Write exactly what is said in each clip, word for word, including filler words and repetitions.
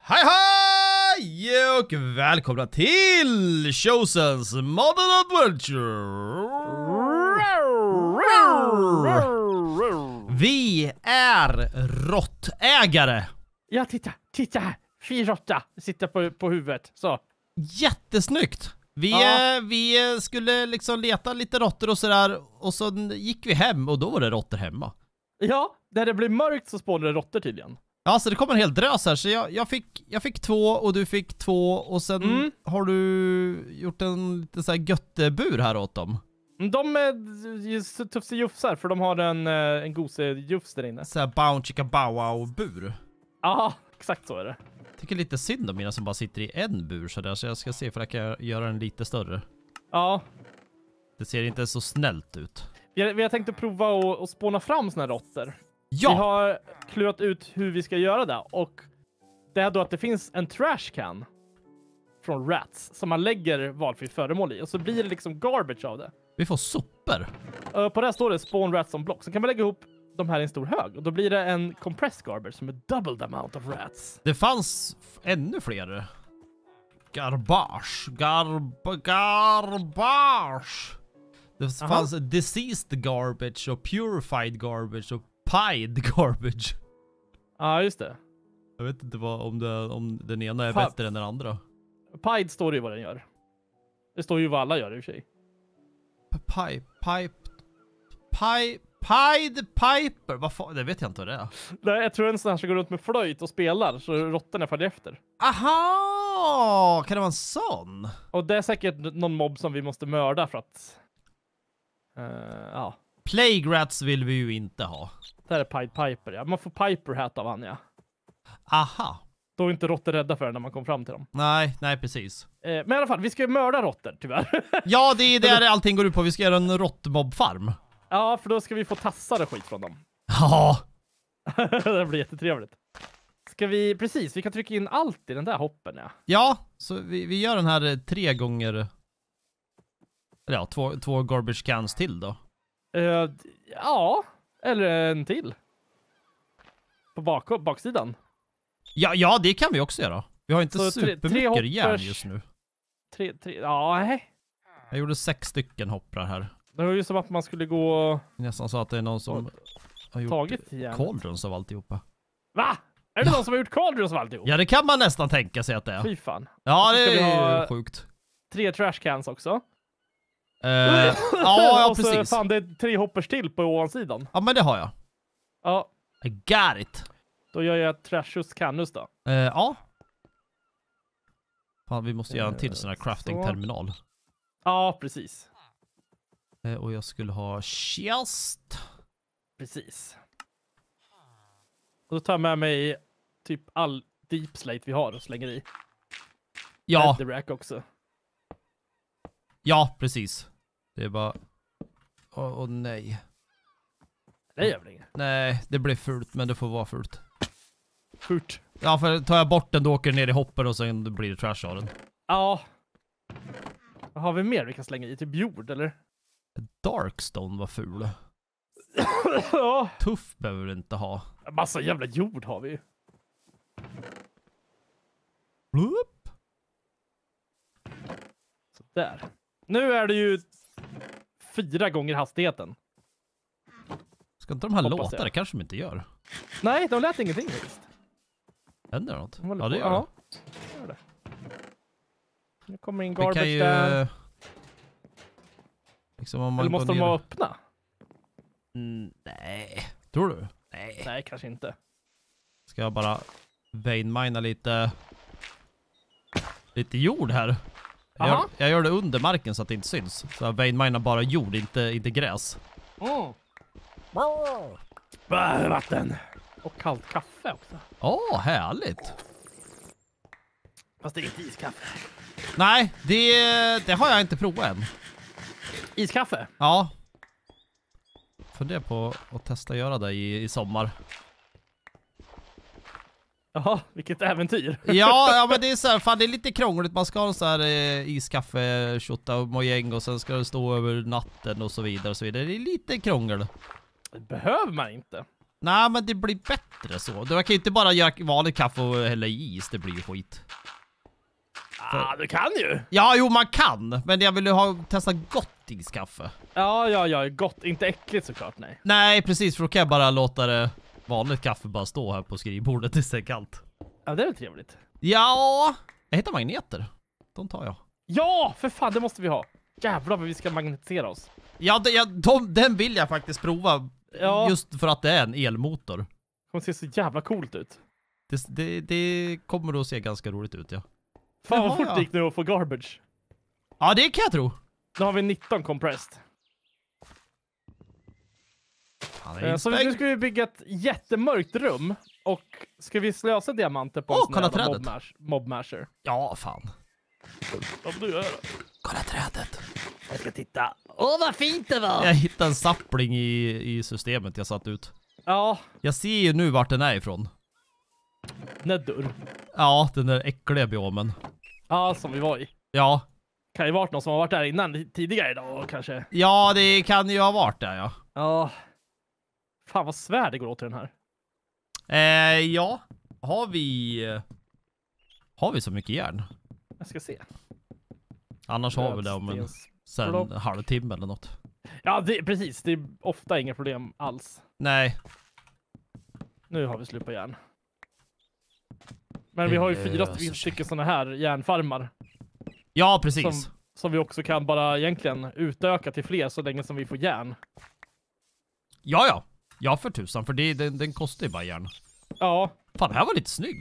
Hej hej och välkomna till Chosens Modern Adventure. Vi är råttägare. Ja, titta, titta här. Fin råtta sitter på, på huvudet, så. Jättesnyggt. Vi, Ja. eh, vi skulle liksom leta lite råttor och sådär. Och så gick vi hem och då var det råttor hemma. Ja, när det blir mörkt så spånar det råttor tydligen. Ja, så det kommer en hel drös här. Så jag, jag, fick, jag fick två och du fick två. Och sen Mm. har du gjort en lite så här göttebur här åt dem. De är så tufsejufsar för de har en, eh, en gosejufs där inne. Så här bow chicka bow wow bur. Ja, exakt så är det. Tycker lite synd om mina som bara sitter i en bur så där, så jag ska se för jag kan göra den lite större. Ja, Det ser inte så snällt ut. vi har, vi har tänkt att prova att, att spåna fram såna här råttor. Ja! Vi har klurat ut hur vi ska göra det, och det är då att det finns en trash can från Rats som man lägger valfritt föremål i, och så blir det liksom garbage av det. Vi får sopor. Uh, på det här står det spawn rats on block. Så kan man lägga ihop de här i en stor hög, och då blir det en compressed garbage som är double the amount of rats. Det fanns f- ännu fler. Garbage. Garb garbage. Det Aha. fanns diseased garbage och purified garbage och pied garbage. Ja, ah, just det. Jag vet inte vad, om, det, om den ena är Pa- bättre än den andra. Pied står ju vad den gör. Det står ju vad alla gör i och för sig. Pipe, pipe, pipe, pied piper. Vad fan, det vet jag inte vad det är. Nej, jag tror en sån här som går runt med flöjt och spelar, så råttorna följer efter. Aha! Kan det vara en sån? Och det är säkert någon mobb som vi måste mörda för att... Uh, ja, Plague rats vill vi ju inte ha. det här är Pied Piper. Ja. Man får Piper hat av han, ja. Aha. Då är inte råttor rädda för det när man kommer fram till dem. Nej, nej precis. Eh, men i alla fall, vi ska ju mörda råttor, tyvärr. Ja, det är där allting går ut på. Vi ska göra en råttmobfarm. Ja, för då ska vi få tassar och skit från dem. Ja. Det blir jättetrevligt. Ska vi, precis, vi kan trycka in allt i den där hoppen, ja. Ja, så vi, vi gör den här eh, tre gånger... Ja, två, två garbage cans till då. Uh, ja, eller en till. På bak, baksidan. Ja, ja, det kan vi också göra. Vi har inte Så tre- supermycket tre hoppers- järn just nu. Tre, tre, ja, nej. Jag gjorde sex stycken hopprar här. Det var ju som att man skulle gå Nästan så att det är någon som har gjort tagit igen. cauldrons av alltihopa. Va? Är det någon som har gjort cauldrons av alltihop? Ja, det kan man nästan tänka sig att det är. Fy fan. Ja, Och så det ska vi är ha- sjukt. Tre trash cans också. Uh, ja, ja, och så precis. fan, det är tre hoppers till på ovansidan. Ja, men det har jag. Ja, I got it. då gör jag trashus canus då. Uh, ja. Fan, vi måste göra en till Eh, sån här så. crafting-terminal. Ja, precis. Uh, och jag skulle ha chest. Precis. Och då tar jag med mig typ all deep slate vi har och slänger i. Ja, Netherrack också. ja, precis. Det är bara... Åh, åh nej. Det gör väl inget. Nej, det blir fult, men det får vara fult. Furt. Ja, för tar jag bort den då åker den ner i hopper och sen blir det trash av den. Ja. Vad har vi mer vi kan slänga i? Typ jord, eller? Darkstone var ful. Ja. Tuff behöver du inte ha. Massa jävla jord har vi ju. Bloop. Så där. Nu är det ju fyra gånger hastigheten. Ska inte de här Hoppas låta? jag. Det kanske de inte gör. Nej, de lät ingenting faktiskt. Händer det något? De håller Ja, det på- gör det. ja, gör det. Nu kommer in Vi kan garbage ju... där. Liksom om man Eller måste går de ner... vara öppna? Mm, nej. Tror du? Nej. Nej, kanske inte. Ska jag bara veinmina lite... Lite jord här. Jag gör, Aha. jag gör det under marken så att det inte syns. Så jag veinminar bara jord, inte, inte gräs. Mm. Bär, vatten. Och kallt kaffe också. Åh, härligt. Fast det är inte iskaffe. Nej, det, det har jag inte provat än. Iskaffe? Ja. Funderar på att testa göra det i, i sommar. Jaha, vilket äventyr. Ja, ja, men det är så här, fan det är lite krångligt. Man ska ha en så här eh, iskaffe, shotta och mojäng och sen ska det stå över natten och så vidare och så vidare. Det är lite krångel. Det behöver man inte. Nej, men det blir bättre så. Du kan ju inte bara göra vanligt kaffe och hälla i is. Det blir ju skit. Ah, du kan ju! Ja, jo, man kan. Men jag vill ju ha testa gott iskaffe. Ja, ja, ja. Gott. Inte äckligt såklart, nej. Nej, precis. För då kan jag bara låta det vanligt kaffe bara stå här på skrivbordet tills det är kallt. Ja, det är väl trevligt. Ja, jag hittar magneter. De tar jag. Ja, för fan, det måste vi ha. Jävlar vad vi ska magnetisera oss. Ja, det, jag, de, den vill jag faktiskt prova. Ja. Just för att det är en elmotor. Det kommer se så jävla coolt ut. Det, det, det kommer att se ganska roligt ut, ja. Fan Jaha, vad fort ja. det gick nu att få garbage. Ja, det kan jag tro. Nu har vi nitton compressed. Han är Eh, Så instängd. nu ska vi bygga ett jättemörkt rum. Och ska vi slösa diamanter på Åh, en sån kolla här jävla trädet. mobmash- mobmasher? Ja, fan. Vad får du göra? Kolla trädet. Jag ska titta. Åh, vad fint det var! Jag hittade en sapling i, i systemet jag satt ut. Ja, Jag ser ju nu vart den är ifrån. Neddur. Ja, den där äckliga biomen. Ja, som vi var i. Ja. Kan ju varit någon som har varit där innan tidigare idag kanske. Ja, det kan ju ha varit där, ja. Ja. Fan vad svär det går åt i den här. Eh, ja. Har vi... Har vi så mycket järn? Jag ska se. Annars har vi det om en, Rödstens- sen Block. en halvtimme eller något. Ja, det, precis. Det är ofta inga problem alls. Nej. Nu har vi slut på järn. Men vi har ju fyra löser stycken, sig. stycken såna här järnfarmar. Ja, precis. Som, som vi också kan bara egentligen utöka till fler så länge som vi får järn. Ja, ja. Ja, för tusan. För det, den, den kostar ju bara järn. Ja. Fan, det här var lite snygg.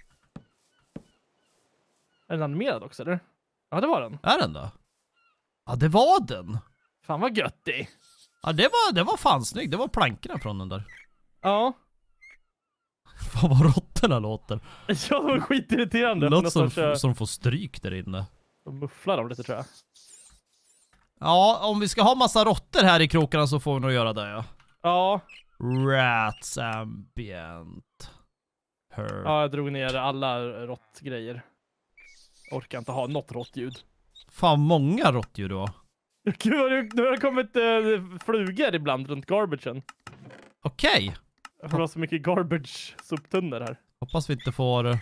Är den animerad också, eller? Ja, det var den. Är den då? Ja, det var den. Fan vad göttig. Ja, det var, det var fan snygg. Det var plankorna från den där. Ja. Fan vad råttorna låter. Ja, det var skitirriterande. Det låter Nästan som, kör- som får stryk där inne. De mufflar dem lite tror jag. Ja, om vi ska ha massa råttor här i krokarna så får vi nog göra det, ja. Ja. Rats ambient. Her. Ja, jag drog ner alla råttgrejer. Orkar inte ha något råttljud. Fan, många råttdjur du har. Gud, vad det- nu har det kommit äh, flugor ibland runt garbagen. Okej. För det var så mycket garbage-soptunnor här. Hoppas vi inte får eh,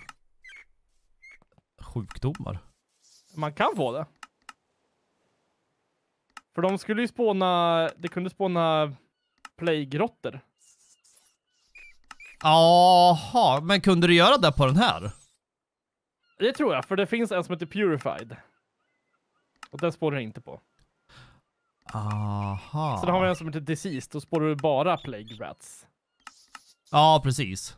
sjukdomar. Man kan få det. För de skulle ju spåna, det kunde spåna plague-råttor. Jaha, men kunde du göra det på den här? Det tror jag, för det finns en som heter Purified. Och den spårar jag inte på. Aha. Så då har vi en som heter Diseased, då spårar du bara plague rats. Ja, precis.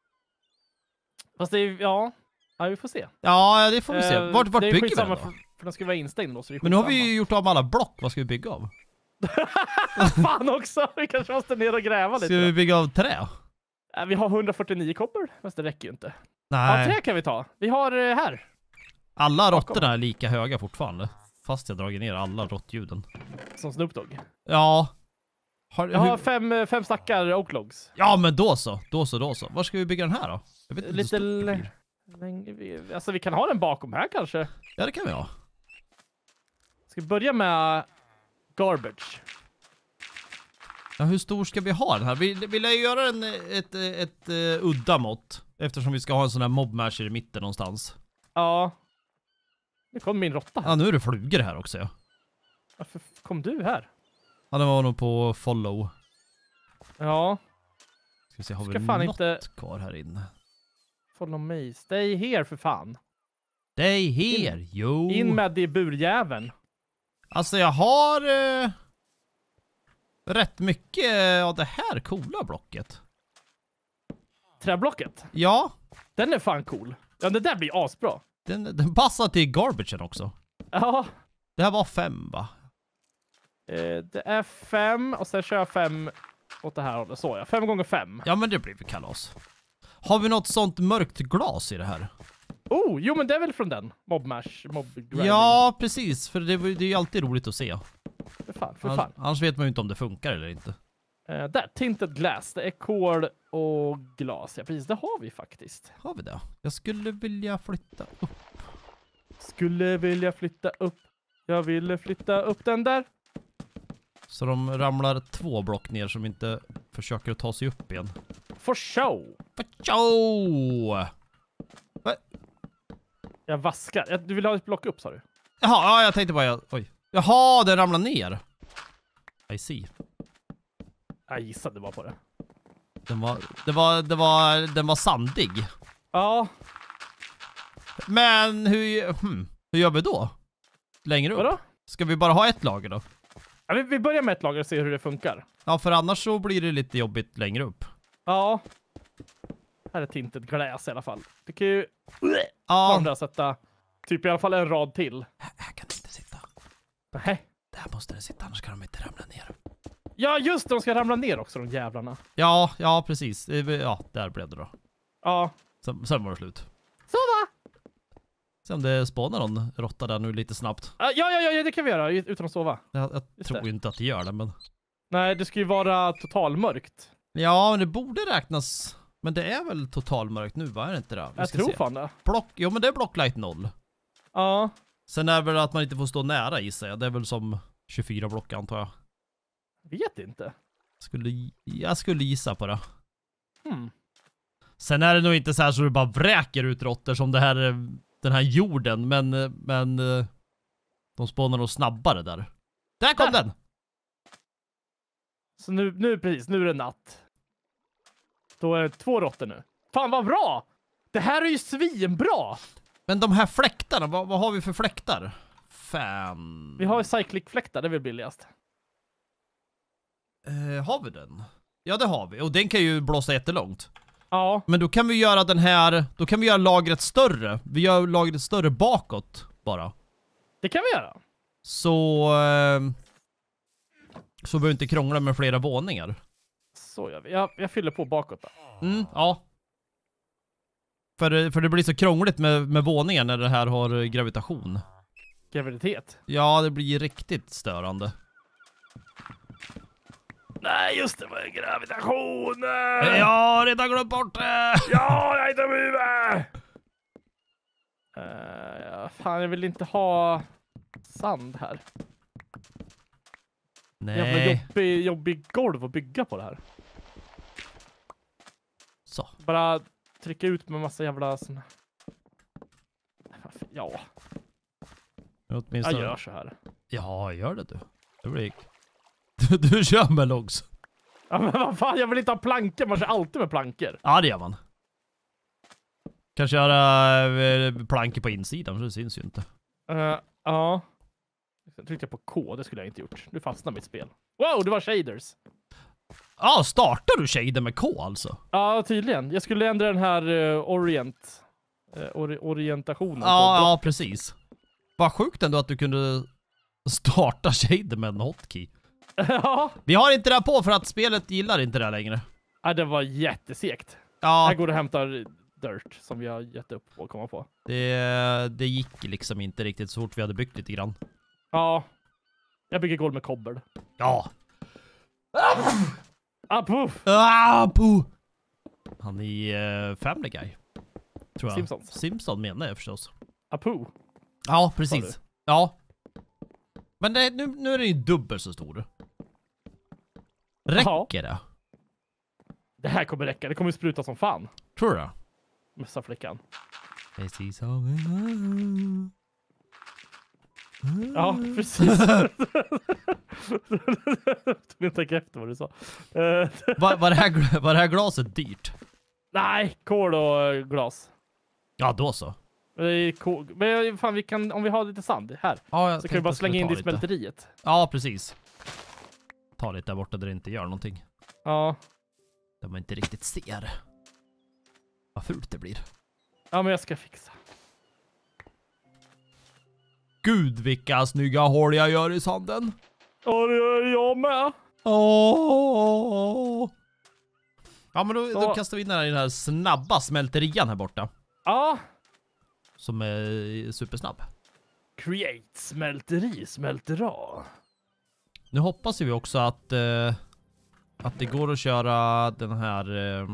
Fast det är, ja, ja vi får se. Ja, det får vi se. Eh, Vart, vart det är bygger vi skitsamma den då? för, för den ska vara instängd då, så det är Men nu har vi skitsamma. ju gjort av alla block. Vad ska vi bygga av? Fan också! Vi kanske måste ner och gräva Ska lite. vi då. bygga av trä? Äh, vi har hundrafyrtionio koppar, fast det räcker ju inte. Ja, Nej. trä kan vi ta. Vi har eh, här. Alla Bakom. råttorna är lika höga fortfarande. Fast jag dragit ner alla råttljuden. Som Snoop Dogg. Ja. Har, Jag har hur, fem, eh, fem stackar oaklogs. ja, men då så. Då så, då så. Var ska vi bygga den här då? Jag vet inte hur Lite stor den l- blir. länge vi, alltså vi kan ha den bakom här kanske. Ja, det kan vi ha. Ska vi börja med garbage? Ja, hur stor ska vi ha den här? Vi vill jag göra en, ett, ett, ett uh, udda mått. Eftersom vi ska ha en sån här mobmasher i mitten någonstans. Ja. Nu kom min råtta här. Ja, nu är det flugor här också, ja. Varför f- kom du här? Ja, det var nog på follow. Ja. Ska vi se, har Ska vi fan något inte- kvar här inne? Follow me. Stay here för fan. Stay here, jo. In med det i burjäveln. Alltså jag har eh, rätt mycket av det här coola blocket. Träblocket. Ja, Den är fan cool. Ja, det där blir asbra. den, den passar till garbagen också. Ja. Det här var fem, va? Eh, det är fem och sen kör jag fem åt det här hållet. Så ja. Fem gånger fem. Ja, men det blir väl kalas. Har vi något sånt mörkt glas i det här? Oh, jo men det är väl från den. Mobmash, mob grinding. Ja, precis. För det, det är ju alltid roligt att se. För fan, för Annars, fan. annars vet man ju inte om det funkar eller inte. Eh, där, tinted glass. Det är kol och glas. Ja, precis. Det har vi faktiskt. Har vi det? Jag skulle vilja flytta upp. Skulle vilja flytta upp. Jag ville flytta upp den där. Så de ramlar två block ner som inte försöker att ta sig upp igen. For show! For show! Va? Jag vaskar. Jag- Du vill ha ett block upp, sa du? Jaha, ja, jag tänkte bara... Jag, oj. Jaha, den ramlar ner. I see. Jag gissade bara på det. Den var... Det var... Det var... Den var sandig. Ja, Men hur... Hmm, hur gör vi då? Längre upp? vadå? Ska vi bara ha ett lager då? Ja, vi, vi börjar med ett lager och ser hur det funkar. Ja, för annars så blir det lite jobbigt längre upp. Ja. Här är tintet gläs i alla fall. Du kan ju Ja. ja. sätta typ i alla fall en rad till. Här, här kan det inte sitta. Nej. Där måste det sitta, annars kan de inte ramla ner. Ja, just det. De ska ramla ner också, de jävlarna. Ja, ja precis. Ja, där blev det då. Ja. Sen, sen var det slut. Sova! Se om det spånar någon råtta där nu lite snabbt. Ja, ja, ja, ja, det kan vi göra utan att sova. Jag, jag Just tror det. inte att det gör det, men... Nej, det ska ju vara totalmörkt. Ja, men det borde räknas... Men det är väl totalmörkt nu, va? Är det inte det? Vi Jag ska tror se. fan det. Block... Jo, men det är blocklight noll. Ja. Sen är det väl att man inte får stå nära, gissar jag. Det är väl som tjugofyra block, antar jag. Vet inte. Skulle... Jag skulle gissa på det. Hmm. Sen är det nog inte så här så det bara vräker ut råttor som det här, den här jorden, men, men de spånar nog snabbare där. Där kom Där. den! Så nu, nu precis, nu är det natt. Då är det två råttor nu. Fan vad bra! Det här är ju svinbra! Men de här fläktarna, vad, vad har vi för fläktar? Fan. Vi har ju cyclic-fläktar, det är väl billigast. Eh, har vi den? Ja, det har vi. Och den kan ju blåsa jättelångt. Ja. Men då kan vi göra den här, då kan vi göra lagret större. Vi gör lagret större bakåt bara. Det kan vi göra. Så... Eh, så behöver vi inte krångla med flera våningar. Så gör vi. Jag, jag fyller på bakåt då. Mm, ja. För, för det blir så krångligt med, med våningar när det här har gravitation. Graviditet. Ja, det blir riktigt störande. Nej, just det, var gravitation! Jag har redan glömt bort det! Ja, jag är dum i huvudet! Uh, ja, fan, jag vill inte ha sand här. Jävla Nej. jobbig, jobbig golv att bygga på det här. Så. Bara trycka ut med massa jävla såna... Ja, jag Åtminstone... gör så här. Ja, gör det du. Det blir... Du, du kör med logs. Ja, men vad fan, jag vill inte ha plankor. Man kör alltid med plankor. Ja, det gör man. Kanske göra äh, plankor på insidan, för det syns ju inte. Uh, ja. Jag tryckte på K, det skulle jag inte gjort. Nu fastnar mitt spel. Wow, det var shaders. Ja, ah, startar du shader med K alltså? Ja, tydligen. Jag skulle ändra den här uh, orient... Uh, or orientationen. Ja, ja, precis. Vad sjukt ändå att du kunde starta shader med en hotkey. Ja. Vi har inte det här på för att spelet gillar inte det här längre. Ja, det var jättesegt. Ja, Här går det och hämtar dirt som vi har gett upp och komma på. det, det gick liksom inte riktigt så fort vi hade byggt lite grann. Ja. Jag bygger golv med kobbel. Ja. Ah, puff! Ah, po. Han är uh, Family Guy. Tror jag. Simpsons. Simpson menar jag förstås. Ah, puh. Ja, precis. Ja. Men det, nu, nu är den ju dubbelt så stor. Räcker det? Det här kommer räcka. Det kommer spruta som fan. Tror du det? Mössa flickan. Precis som... Ja, precis. Jag tänker efter vad du sa. Uh, Var, var, det här, var det här glaset dyrt? nej, kol och glas. Ja, då så. Det är kol. Men fan, vi kan, om vi har lite sand här. Ja, jag Så kan vi bara tänkte slänga in det i jag skulle ta lite. smälteriet. Ja, precis. Ta lite där borta där det inte gör någonting. Ja. Där man inte riktigt ser. Vad fult det blir. Ja, men jag ska fixa. Gud, vilka snygga hål jag gör i sanden. Ja, det gör jag med. Åh. Ja, men då, då Så. kastar vi in den här, i den här snabba smälterian här borta. Ja. Som är supersnabb. Create smälteri, smältera. Nu hoppas vi också att eh, att det går att köra den här eh,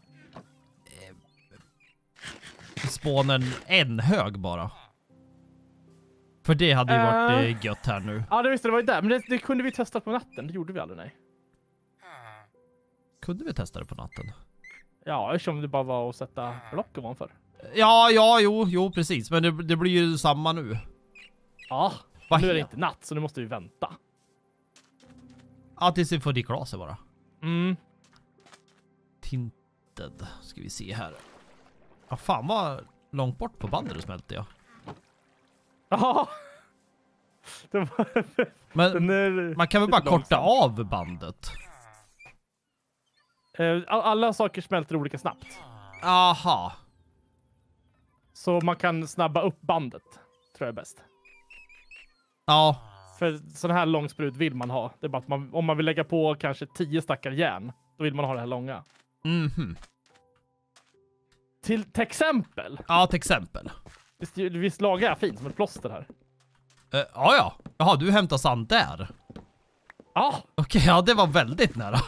spånen en hög bara. För det hade ju varit Äh. eh, gött här nu. Ja, det visste det var ju där. Men det, det kunde vi testa på natten. Det gjorde vi aldrig, nej. Kunde vi testa det på natten? Ja, eftersom det bara var att sätta block ovanför. Ja, ja, jo, jo, precis. Men det, det blir ju samma nu. Ja, Vad nu är det het- inte natt så nu måste vi vänta. Ja, tills vi får dricka glaset bara. Mm. Tinted. Ska vi se här. Ja, fan vad långt bort på bandet det smälte jag. Ja. Det var, Men den är man kan väl bara lite korta långsam. av bandet? Eh, all- Alla saker smälter olika snabbt. Aha. Så man kan snabba upp bandet. Tror jag är bäst. Ja. För sån här lång sprut vill man ha. Det är bara att man, om man vill lägga på kanske tio stackar järn, då vill man ha det här långa. Mhm. Till, till exempel. Ja, till exempel. Visst, visst lagar jag fint som ett plåster här? Uh, ja, ja. Jaha, du hämtar sand där. Ja! Okej, ja, det var väldigt nära.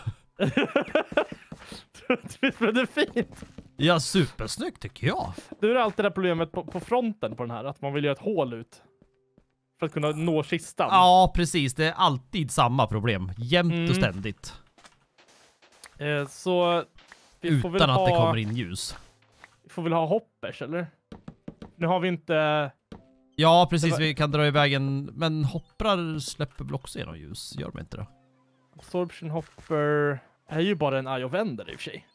Visst blev det fint? Ja, supersnyggt tycker jag. Nu är det alltid det här problemet på, på fronten på den här, att man vill göra ett hål ut. För att kunna nå kistan. Ja, precis. Det är alltid samma problem. Jämt Mm. och ständigt. Eh, så vi får väl Utan att ha, det kommer in ljus. vi får väl ha hoppers, eller? Nu har vi inte... Ja, precis. Det var- Vi kan dra iväg en... Men hopprar släpper väl också genom ljus? Gör de inte det? Absorption hopper är ju bara en eye of ender i och för sig.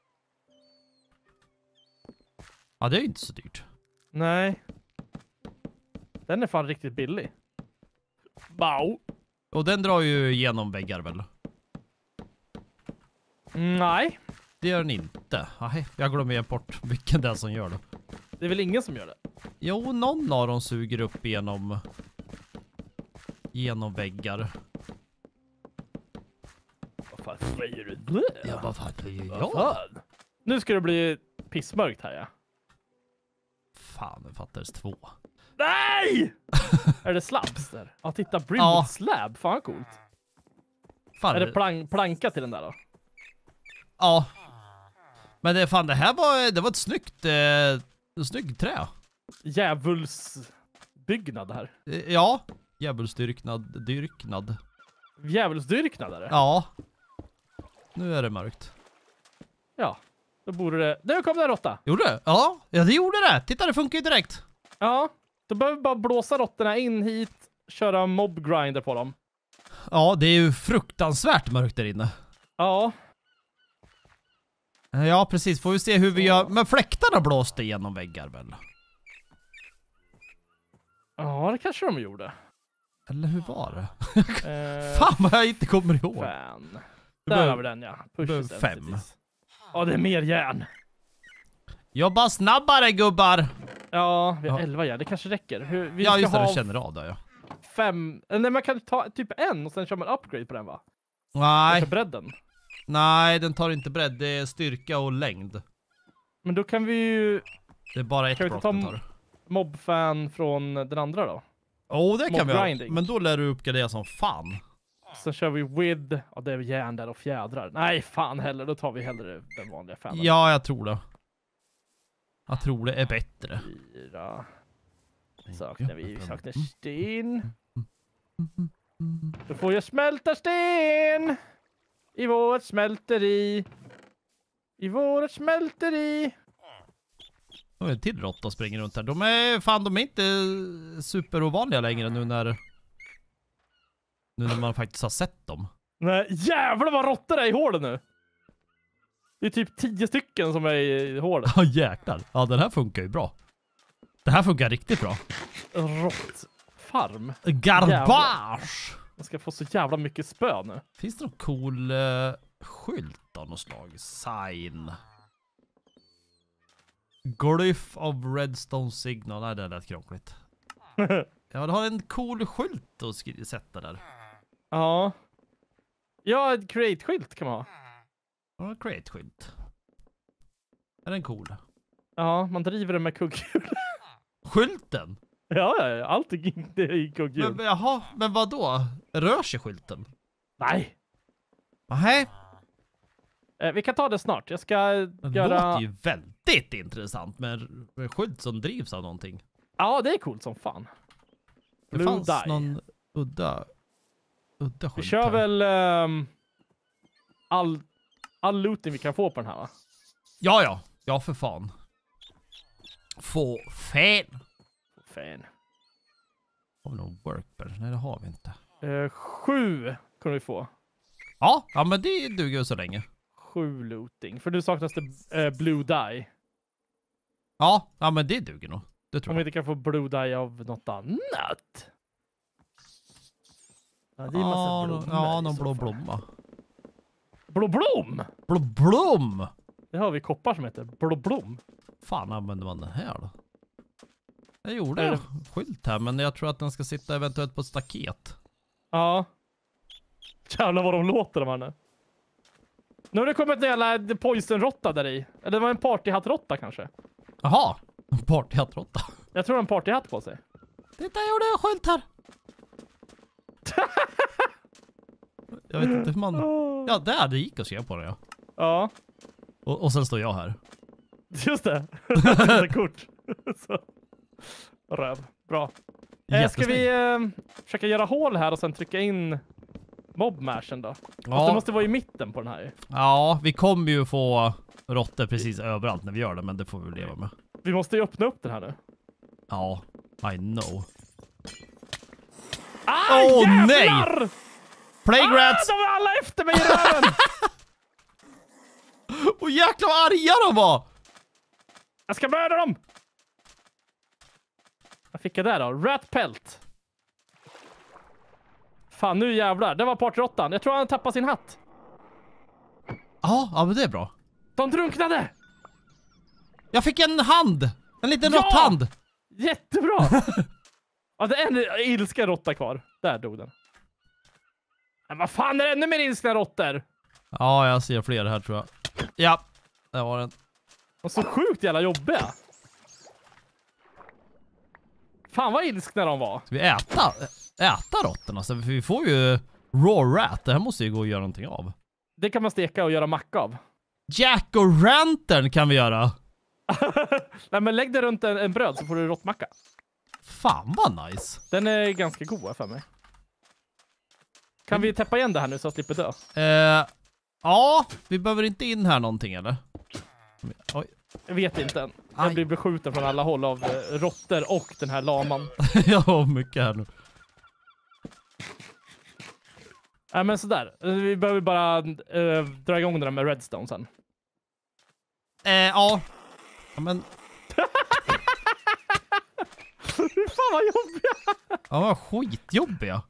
Ja, det är ju inte så dyrt. Nej. Den är fan riktigt billig. Wow. Och den drar ju genom väggar väl? Nej. Det gör den inte. Nej, jag glömmer igen bort vilken det är som gör det. Det är väl ingen som gör det? Jo, någon av dem suger upp genom... Genom väggar. Vad fan säger du det? Ja, vad fan gör Vad jag? fan? Nu ska det bli pissmörkt här, ja. Fan, det fattades två. Nej! Är det slabs där? Ja, titta. Brim Ja. slab. Fan vad coolt. Fan, Är det plank planka till den där då? Ja. Men det, fan, det här var, det var ett snyggt, eh, ett snyggt trä. Djävulsbyggnad det här. Eh, Ja. Djävulsdyrknad, dyrknad. Djävulsdyrknad är det. Ja. Nu är det mörkt. Ja. Då borde det... Nu kom det en råtta. Gjorde det? Ja. Ja, det gjorde det. Titta, det funkar ju direkt. Ja. Då behöver vi bara blåsa råttorna in hit. Köra mob grinder på dem. Ja, det är ju fruktansvärt mörkt där inne. Ja. Ja, precis. Får vi se hur vi gör. Men fläktarna blåste igenom väggar väl? Ja, det kanske de gjorde. Eller hur var det? Eh, Fan vad jag inte kommer ihåg. fan. Det Där behöver- har vi den, ja. Push behöver is fem. entities. Ja, det är mer järn. Jobba snabbare, gubbar! Ja, vi har Ja. elva järn. Det kanske räcker. Hur, vi Ja, ska just det. ha Du känner av det, ja. fem... eh, Nej, man kan ta typ en och sen kör man upgrade på den, va? Nej, För bredden. nej, den tar inte bredd. Det är styrka och längd. Men då kan vi ju Det är bara ett Kan vi block inte ta den m- tar. mobfan från den andra då. Oh, det kan mob vi göra. grinding. Men då lär du uppgradera som fan. Sen kör vi with, ja det är järn där och fjädrar. Nej fan heller, då tar vi hellre den vanliga fanen. Ja, jag tror det. Jag tror det är bättre. Fyra. Saknar vi, vi saknar sten. Då får jag smälta sten. I vårt smälteri. I vårt smälteri. Det är en till råtta springer runt här. De är fan, de är inte superovanliga längre nu när nu när man faktiskt har sett dem. Nej, jävlar vad råttor det är i hålet nu. Det är typ tio stycken som är i hålet. Ja, jäklar. Ja, den här funkar ju bra. Det här funkar riktigt bra. Råttfarm. Garbage! Jag ska få så jävla mycket spö nu. Finns det någon cool uh, skylt av något slag? Sign. Glyph of Redstone Signal. Nej, det lät krångligt. Ja, det har en cool skylt att skri- sätta där. Ja. Ja, ett create-skylt kan man ha. Ja, create-skylt. Är den cool? Ja, man driver den med kugghjul. Skylten? Ja, ja, ja, allt är inte i kugghjul. Men, jaha, men vad då? Rör sig skylten? Nej. Nej, Eh, vi kan ta det snart. Jag ska det göra... låter ju väldigt intressant med en med en skylt som drivs av någonting. Ja, det är coolt som fan. Det Blue fanns dye. någon udda, udda Vi skylt kör här. väl... ehm, all... all looting vi kan få på den här, va? Ja, ja. Ja, för fan. Få fan. Fan. Har vi någon workbench? Nej, det har vi inte. Uh, sju kommer vi få. Ja, ja men det duger så länge. Sju looting. För nu saknas det uh, blue dye. Ja, ja men det duger nog. Det tror Om vi jag. inte kan få blue dye av något annat. Ja, det är en massa Ja, blommor ja i någon så blå fall. blomma. Blå blom! Blå blom! Det har vi koppar som heter blå blom. Fan använder man den här då? Jag gjorde Är en skylt här, men jag tror att den ska sitta eventuellt på ett staket. Ja. Jävlar vad de låter de här nu. Nu har det kommit en jävla poison-råtta där i. Eller det var en partyhatt-råtta kanske. Jaha, en partyhatt-råtta. Jag tror de har en partyhatt på sig. Titta, jag gjorde en skylt här. Jag vet inte hur man... Ja, där, det gick att se på det, ja. Ja, Och, och sen står jag här. just det. Det kort. Så. Röv. Bra. Eh, ska vi eh, försöka göra hål här och sen trycka in mobmashen då? Ja. Det måste vara i mitten på den här. Ja, vi kommer ju få råttor precis överallt när vi gör det, men det får vi leva med. Vi måste ju öppna upp den här nu. Ja, I know. Ah, Åh, jävlar! nej! Plague Ah, rats! de är alla efter mig i röven! Åh jäklar vad arga de var! Jag ska mörda dem! Vad fick jag där då? Rat pelt. Fan, nu jävlar. Det var partyrottan. Jag tror han tappade sin hatt. Ja, ja men det är bra. De drunknade! Jag fick en hand! En liten Ja! råtthand! Jättebra! Ja, det är en ilska råtta kvar. Där dog den. Men vad fan är det ännu mer ilskna råttor? Ja, jag ser fler här tror jag. Ja, där var den. Och så sjukt jävla jobbiga. Fan vad ilskna de var. Ska vi äta, äta råttorna? Så vi får ju raw rat. Det här måste ju gå att göra någonting av. Det kan man steka och göra macka av. Jack och Rantern kan vi göra. Nej, men lägg det runt en, en bröd så får du råttmacka. Fan vad nice. Den är ganska god för mig. Kan vi täppa igen det här nu så jag slipper dö? Eh, ja, vi behöver inte in här någonting eller? Oj. Jag vet inte än. Jag Aj. blir beskjuten från alla håll av eh, råttor och den här laman. Jag har mycket här nu. Nej, men sådär. Vi behöver bara eh, dra igång den där med redstone sen. Eh, ja. Ja men, Fy fan vad jobbiga! ja vad skitjobbiga.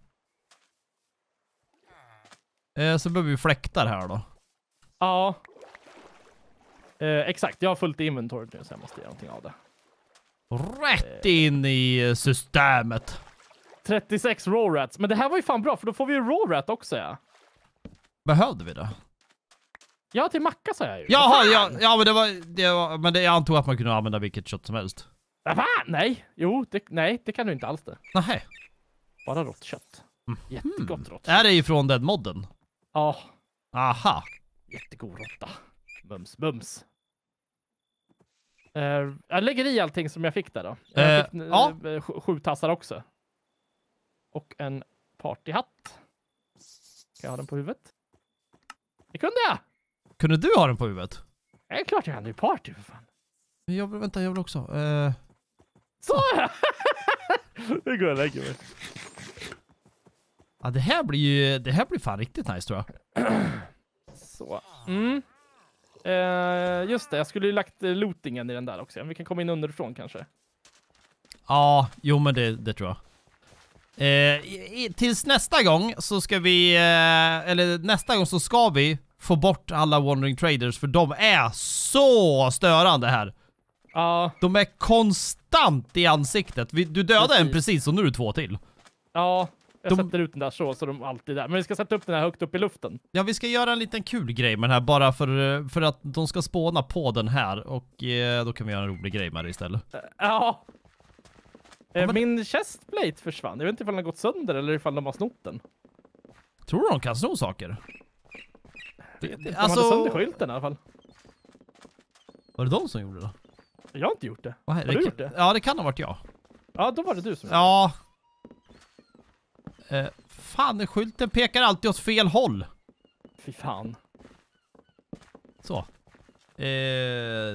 Eh, så behöver vi fläktar här då. Ja. Eh, exakt, jag har fullt inventory nu så jag måste göra någonting av det. Rätt in i systemet. trettiosex raw rats. Men det här var ju fan bra för då får vi ju raw rat också, ja. Behövde vi det? Ja, till macka sa jag ju. Jaha, ja, ja men det var, det var men det, jag antog att man kunde använda vilket kött som helst. Vad fan? Nej, jo, det, nej, det kan du inte alls det. Nähä. Bara rått kött. Jättegott rått. Är det ifrån den modden? Ja, Aha. jättegod råtta. Mums, mums. Uh, jag lägger i allting som jag fick där då. Jag Eh, fick uh, ja. sju, sju tassar också. Och en partyhatt. Ska jag ha den på huvudet? Det kunde jag! Kunde du ha den på huvudet? Det är klart jag kan. Det är party för fan. Jag vill, vänta, jag vill också. Eh, Så! Det går jag lägger mig. ja, det här blir ju, det här blir fan riktigt nice tror jag. Så. Mm. Uh, just det, jag skulle ju lagt uh, lootingen i den där också. Vi kan komma in underifrån kanske. Ja, jo men det, det tror jag. Eh, i, i, tills nästa gång så ska vi, eh, eller nästa gång så ska vi få bort alla Wandering Traders för de är så störande här. Ja, De är konstant i ansiktet. Vi, du dödade Precis. en precis och nu är det två till. ja. Jag De- sätter ut den där så, så de alltid är där. Men vi ska sätta upp den här högt upp i luften. Ja, vi ska göra en liten kul grej med den här bara för, för att de ska spåna på den här och eh, då kan vi göra en rolig grej med det istället. Uh, ja. Eh, men- Min chestplate försvann. Jag vet inte ifall den har gått sönder eller ifall de har snott den. Tror du de kan sno saker? De Alltså- hade sönder skylten i alla fall. Var det de som gjorde det? Jag har inte gjort det. Har du gjort det? Ja, det kan ha varit jag. Ja, då var det du som gjorde Ja. Eh, fan, skylten pekar alltid åt fel håll. det. Fy fan. Så. Eh...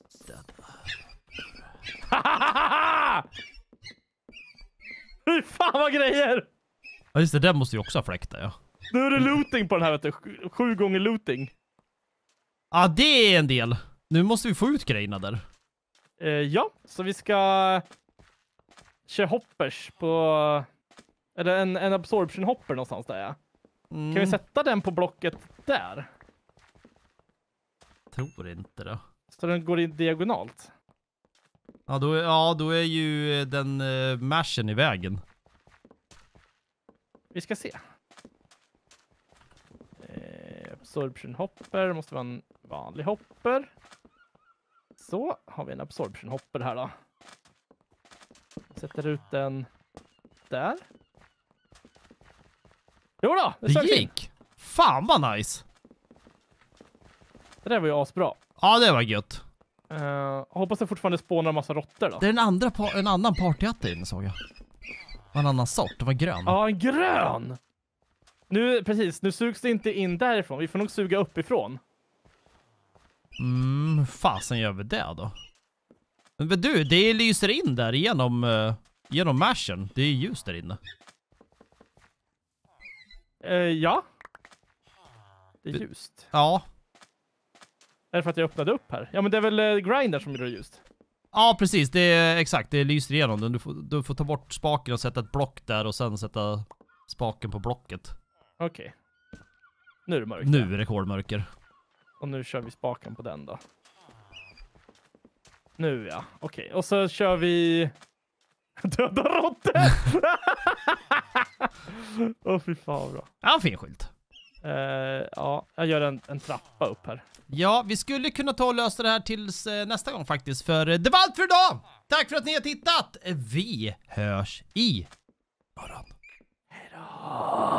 Fy fan vad grejer! Ja just det, den måste ju också ha fläkta, ja. Nu är det looting på den här, vet du. Sju, sju gånger looting. Ja, det är en del. Nu måste vi få ut grejerna där. Eh, ja, så vi ska köra hoppers på... Eller en, en absorption hopper någonstans där, ja. Mm. Kan vi sätta den på blocket där? Tror inte det. Så den går in diagonalt. Ja, då är, ja, då är ju den uh, mashen i vägen. Vi ska se. Eh, absorption hopper. Måste vara en vanlig hopper. Så har vi en absorption hopper här då. Sätter ut den där. Jo då, det, Det gick! Fan vad nice! Det där var ju asbra. Ja, det var gött. Uh, hoppas det fortfarande spånar en massa råttor då. Det är en, andra pa- en annan partyhatt inne, såg jag. En annan sort, det var grön. Ja, en grön! Nu, precis, nu sugs det inte in därifrån. Vi får nog suga uppifrån. Mm, hur fasen gör vi det då? Men du, det lyser in där genom, uh, genom mashen. Det är ljus där inne. Uh, ja. Det är ljust. Ja. Är det för att jag öppnade upp här? Ja, men det är väl uh, grinder som gör det ljust. Ja, precis. Det är exakt. Det lyser igenom den. Du får, du får ta bort spaken och sätta ett block där och sen sätta spaken på blocket. Okej. Okay. Nu är det mörkt. Nu är det kolmörker. Och nu kör vi spaken på den då. Nu ja. Okej. Okay. Och så kör vi... Döda råttor! Åh oh, fy fan vad bra. Ja, fin skylt. Uh, ja, jag gör en, en trappa upp här. Ja, vi skulle kunna ta och lösa det här tills eh, nästa gång faktiskt. För eh, det var allt för idag! Tack för att ni har tittat! Vi hörs i morgon. Hejdå!